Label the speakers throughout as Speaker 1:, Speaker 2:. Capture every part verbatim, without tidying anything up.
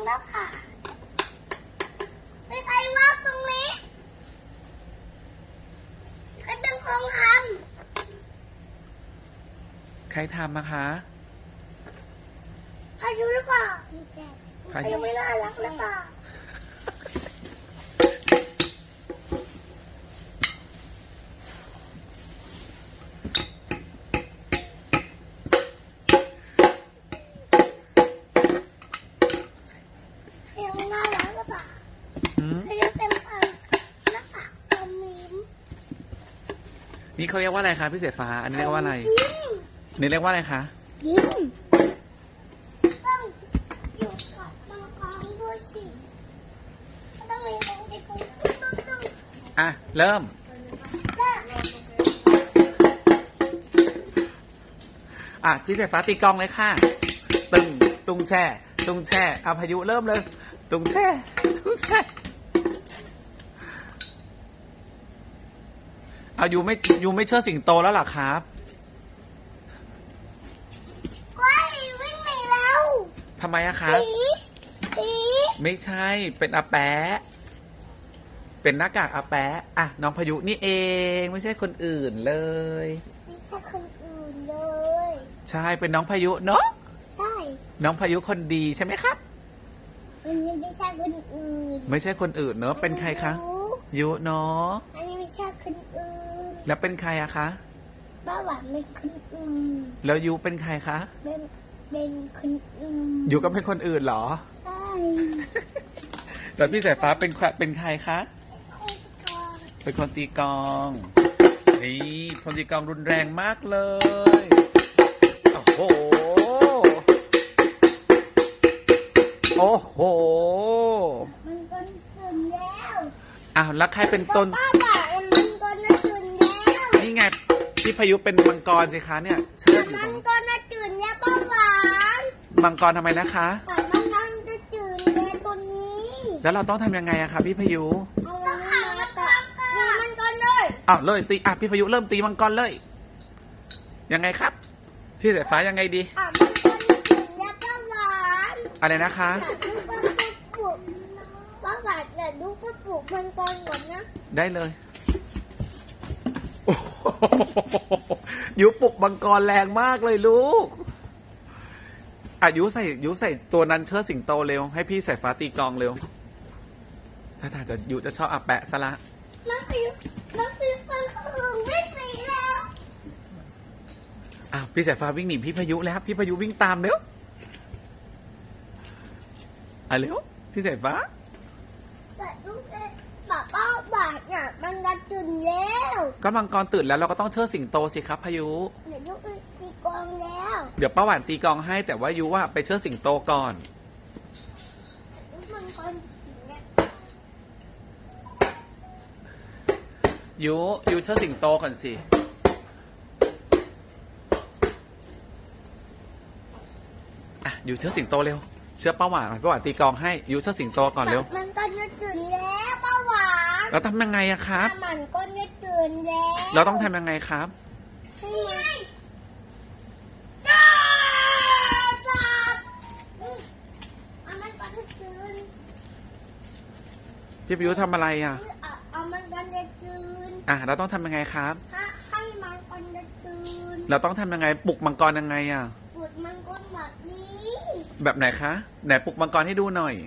Speaker 1: แล้วค่ะไม่ใครว่าตรงนี้ใครเป็นคนท
Speaker 2: ำใครทำมาคะ
Speaker 1: พายุหรือเปล่าพายุไม่น่ารักหรือเปล่า
Speaker 2: นี่เขาเรียกว่าอะไรคะพี่เสฟ้าอันนี้เรียกว่าอะไรนี่เรียกว่าอะไรคะ
Speaker 1: ยิ้มต้องอยู่กับมังกรด้วยสิต้องมีตรงที่ตรงตุ้ง
Speaker 2: อ่ะเริ่มอ่ะพี่เสฟ้าตีกลองเลยค่ะตึงตุงแช่ตุงแช่เอาพายุเริ่มเลยตุงแช่ตุงแช่เอายูไม่ยูไม่เชื่อสิงโตแล้วหรอครับ
Speaker 1: ว้ายวิ่งหนีแล้ว
Speaker 2: ทำไมอะครับ
Speaker 1: ผีผี
Speaker 2: ไม่ใช่เป็นอาแปะเป็นหน้ากากอาแปะอ่ะน้องพายุนี่เองไม่ใช่คนอื่นเลย
Speaker 1: ไม่ใช่คนอื่นเลย
Speaker 2: ใช่เป็นน้องพายุเนาะ
Speaker 1: ใช่
Speaker 2: น้องพายุคนดีใช่ไหมครับ
Speaker 1: มันไม่ใช่คนอื่น
Speaker 2: ไม่ใช่คนอื่นเนาะเป็นใครคะยุเนาะ
Speaker 1: อันนี้ไม่ใช่คนอื่น
Speaker 2: แล้วเป็นใครอะคะ
Speaker 1: ป้าหวานเป็นคนอื่น
Speaker 2: แล้วยุเป็นใครคะ
Speaker 1: เป็นเป็นคนอื่น
Speaker 2: ยุก็เป็นคนอื่นเหรอ
Speaker 1: ใช่
Speaker 2: แล้วพี่สายฟ้าเป็นเป็นใครคะเป็นคนตีกลองนี่คนตีกลองรุนแรงมากเลยโอ้โหโอ้โห
Speaker 1: มันก็ตื่นแล้ว
Speaker 2: อ้าวแล้วใครเป็นต้น
Speaker 1: ป้าบ่ามันก็น่าตื่นแล้ว
Speaker 2: นี่ไงพี่พายุเป็นมังกรสิคะเนี่ยเชิดอยู่ตรง
Speaker 1: มันก็น่าตื่นแล้วป้าหวาน
Speaker 2: มังกรทำไมนะคะ
Speaker 1: มันน่าจะตื่นแล้วตัวนี้
Speaker 2: แล้วเราต้องทำยังไงอะคะพี่พายุ
Speaker 1: ต้องขังมันก่อนตีมันก่อนเลย
Speaker 2: อ้าวเลยตีอ่ะพี่พายุเริ่มตีมังกรเลยยังไงครับพี่สายฟ้ายังไงดี
Speaker 1: อ่ะมันก็น่าตื่นแล้วป้าหวาน
Speaker 2: อะไรนะคะ
Speaker 1: ป้าหวานเดี๋ยวดูก็ปลูกมังกรก่อนนะ
Speaker 2: ได้เลยยุปลุกมังกรแรงมากเลยลูกอ่ะยุใส่ยุใส่ตัวนั้นเชิดสิงโตเร็วให้พี่ใส่ฟ้าตีกลองเร็วถ้าทางจะยุจะชอบอาแปะซะละ
Speaker 1: น้องฟิวน้องฟิวมันถึงวิ่งหนีแล้ว
Speaker 2: อ้าวพี่สายฟ้าวิ่งหนีพี่พายุแล้วพี่พายุวิ่งตามเร็วอ่ะเร็วพี่สายฟ้า
Speaker 1: แต่ลูกเอ๊ะป้าป้าบาดเนี่ยมันจะตื่นแล้ว
Speaker 2: ก็มังกรตื่นแล้วเราก็ต้องเชิดสิงโตสิครับพายุ
Speaker 1: เดี๋ยวลูกตีกลองแล้ว
Speaker 2: เดี๋ยวป้าหวานตีกลองให้แต่ว่ายุว่าไปเชิดสิงโตก่อน
Speaker 1: มังกร
Speaker 2: ยุยุเชิดสิงโตก่อนสิอ่ะยุเชิดสิงโตเร็วเชื่อป้าหวานป้าหวานตีกลองให้ยุเชิดสิงโตก่อนเร็ว
Speaker 1: มันก็จะตื่นแล้วป้าหวาน
Speaker 2: เราทำยังไงอะครับ
Speaker 1: มันก็จะตื่นแล้ว
Speaker 2: เราต้องทำยังไงครับ
Speaker 1: ให้มันจ้าจ้าเอามันก็จะตื่น
Speaker 2: พี่พายุทำอะไรอะ
Speaker 1: เอามันก็จะตื่น
Speaker 2: อ่ะเราต้องทำยังไงครับ
Speaker 1: ให้มังกรจะตื่น
Speaker 2: เราต้องทำยังไงปลุกมังกรยังไงอะ
Speaker 1: ปลุกมังกรแบบนี้
Speaker 2: แบบไหนคะไหนปลุกมังกรให้ดูหน่อย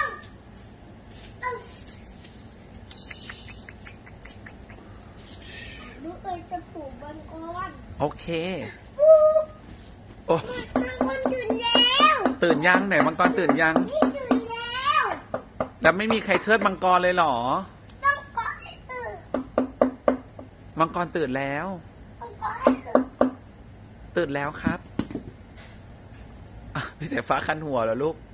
Speaker 1: ลูกเอ๋ยจะปลุกมังกร
Speaker 2: โอเค
Speaker 1: ปลุก
Speaker 2: โอ้
Speaker 1: มังกรตื่นแล้ว
Speaker 2: ตื่นยังไหนมังกรตื่นยัง
Speaker 1: นี่ตื่นแล้ว
Speaker 2: แล้วไม่มีใครเชิดมังกรเลยหรอ
Speaker 1: มังกรตื่น
Speaker 2: มังกรตื่นแล้ว
Speaker 1: มังกรตื่น
Speaker 2: ตื่นแล้วครับพี่เสฟ้าคันหัวเหรอลูก